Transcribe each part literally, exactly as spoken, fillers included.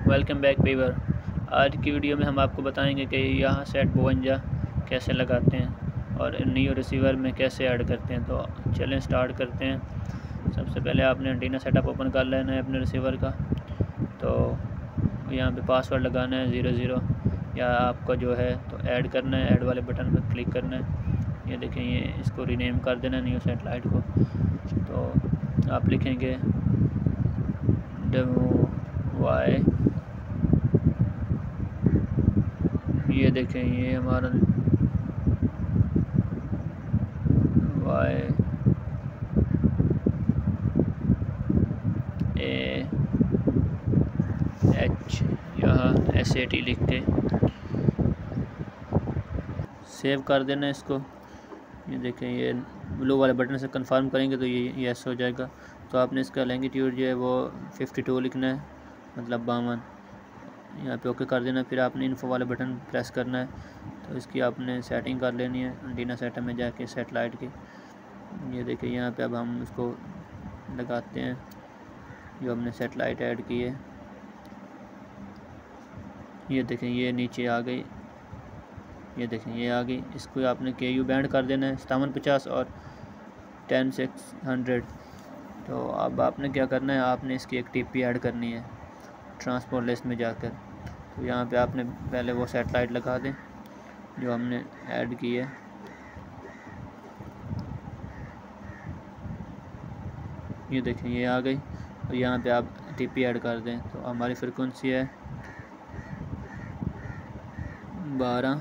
Welcome back Weaver. आज की video में हम आपको बताएंगे कि यहाँ सेट बवंजा कैसे लगाते हैं और न्यू रिसीवर में कैसे ऐड करते हैं। तो चलें स्टार्ट करते हैं। सबसे पहले आपने एंटीना सेटअप ओपन कर लेना है अपने रिसीवर का। तो यहाँ पे पासवर्ड लगाना है ज़ीरो ज़ीरो या आपका जो है तो ऐड करना है। ऐड वाले बटन पर क्लिक करना है। ये देखें, ये इसको रीनेम कर देना है न्यू सेटेलाइट को। तो आप लिखेंगे डेमो वाई। ये देखें, ये हमारा वाई ए एच यहाँ एस ए टी लिख के सेव कर देना है इसको। ये देखें, ये ब्लू वाले बटन से कंफर्म करेंगे तो ये यस हो जाएगा। तो आपने इसका लैंगिट्यूड जो है वो फिफ्टी टू लिखना है, मतलब बावन। यहाँ पे ओके कर देना। फिर आपने इन्फो वाले बटन प्रेस करना है। तो इसकी आपने सेटिंग कर लेनी है एंटीना सेटअप में जाके सेटेलाइट की। ये देखिए, यहाँ पे अब हम उसको लगाते हैं जो हमने सेटेलाइट ऐड की है। ये देखें, ये नीचे आ गई। ये देखें, ये आ गई। इसको आपने के यू बैंड कर देना है सतावन पचास और टेन सिक्स हंड्रेड। तो अब आपने क्या करना है, आपने इसकी एक टीपी ऐड करनी है ट्रांसपोर्ट लिस्ट में जाकर। तो यहाँ पे आपने पहले वो सेटेलाइट लगा दें जो हमने ऐड की है। ये देखें, ये आ गई। और यहाँ पे आप टीपी ऐड कर दें। तो हमारी फ्रिक्वेंसी है बारह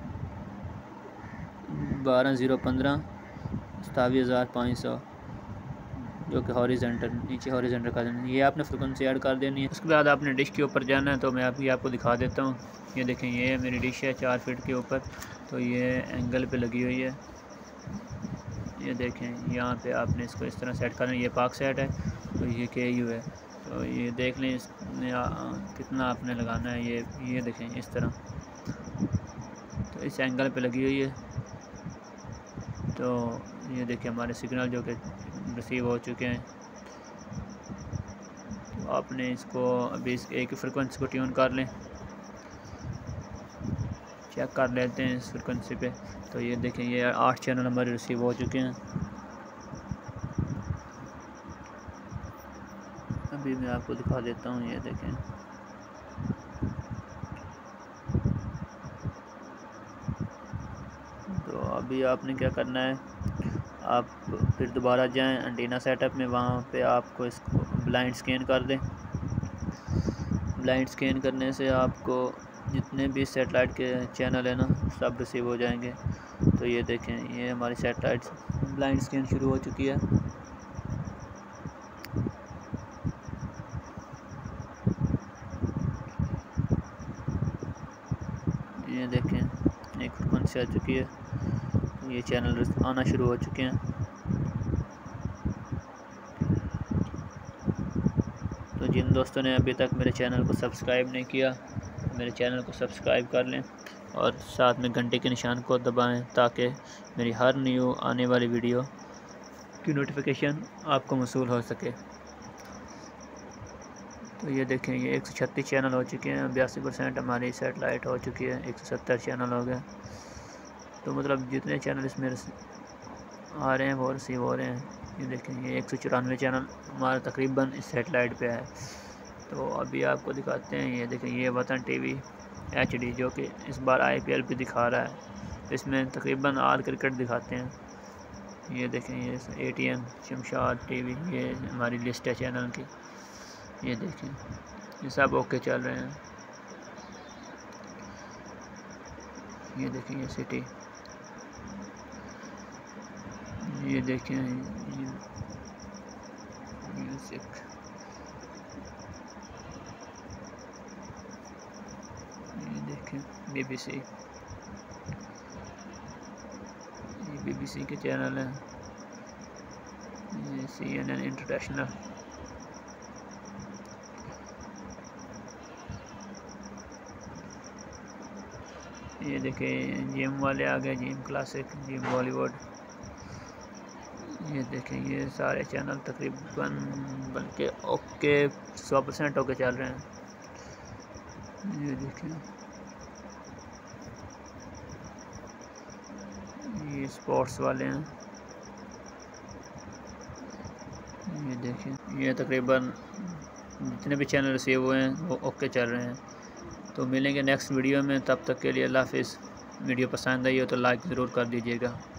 बारह ज़ीरो पंद्रह सतावीस हज़ार पाँच सौ, जो कि हॉरिजेंटल नीचे हॉरिजेंटल कर देना। ये आपने फ्रिक्वेंसी ऐड कर देनी है। उसके बाद आपने डिश के ऊपर जाना है। तो मैं अभी आपको दिखा देता हूँ। ये देखें, ये मेरी डिश है चार फीट के ऊपर। तो ये एंगल पे लगी हुई है। ये देखें, यहाँ पे आपने इसको इस तरह सेट करना है। ये पाक सेट है, तो ये के यू है। तो ये देख लें इसमें कितना आपने लगाना है। ये ये देखें इस तरह, तो इस एंगल पे लगी हुई है। तो ये देखिए हमारे सिग्नल जो कि रिसीव हो चुके हैं। तो आपने इसको अभी इस एक ही फ्रिक्वेंसी को ट्यून कर लें, चेक कर लेते हैं इस फ्रिक्वेंसी पे। तो ये देखें, ये आठ चैनल हमारे रिसीव हो चुके हैं। अभी मैं आपको दिखा देता हूँ। ये देखें, तो अभी आपने क्या करना है, आप फिर दोबारा जाएं एंटीना सेटअप में। वहाँ पे आपको इसको ब्लाइंड स्कैन कर दें। ब्लाइंड स्कैन करने से आपको जितने भी सेटेलाइट के चैनल है ना, सब रिसीव हो जाएंगे। तो ये देखें, ये हमारी सेटेलाइट ब्लाइंड स्कैन शुरू हो चुकी है। ये देखें, एक फ्रिक्वेंसी आ चुकी है। ये चैनल आना शुरू हो चुके हैं। तो जिन दोस्तों ने अभी तक मेरे चैनल को सब्सक्राइब नहीं किया, मेरे चैनल को सब्सक्राइब कर लें और साथ में घंटे के निशान को दबाएं ताकि मेरी हर न्यू आने वाली वीडियो की नोटिफिकेशन आपको मौसूल हो सके। तो ये देखें, ये एक सौ छत्तीस चैनल हो चुके हैं। बयासी परसेंट हमारी सेटेलाइट हो चुकी है। एक सौ सत्तर चैनल हो गए। तो मतलब जितने चैनल इसमें आ रहे हैं वो रिसीव हो रहे हैं। ये देखें, ये एक सौ चौरानवे चैनल हमारा तकरीबन इस सेटेलाइट पे है। तो अभी आपको दिखाते हैं। ये देखें, ये वतन टीवी एच डी जो कि इस बार आई पी एल भी दिखा रहा है। इसमें तकरीबन आल क्रिकेट दिखाते हैं। ये देखें, ये A T N Shamshad TV, ये हमारी लिस्ट है चैनल की। ये देखें, ये सब ओके चल रहे हैं। ये देखें, ये सिटी, ये देखें, ये म्यूजिक, ये देखें बीबीसी, ये बीबीसी के चैनल हैं। ये सी एन एन इंटरनेशनल, ये देखें जिम वाले आ गए, जिम क्लासिक, जिम बॉलीवुड। ये देखें, ये सारे चैनल तकरीबन बल्कि ओके सौ परसेंट ओके चल रहे हैं। ये देखिए, ये स्पोर्ट्स वाले हैं। ये देखिए, ये तकरीबन जितने भी चैनल रिसीव हुए हैं वो ओके चल रहे हैं। तो मिलेंगे नेक्स्ट वीडियो में, तब तक के लिए अल्लाह हाफिज़। वीडियो पसंद आई हो तो लाइक ज़रूर कर दीजिएगा।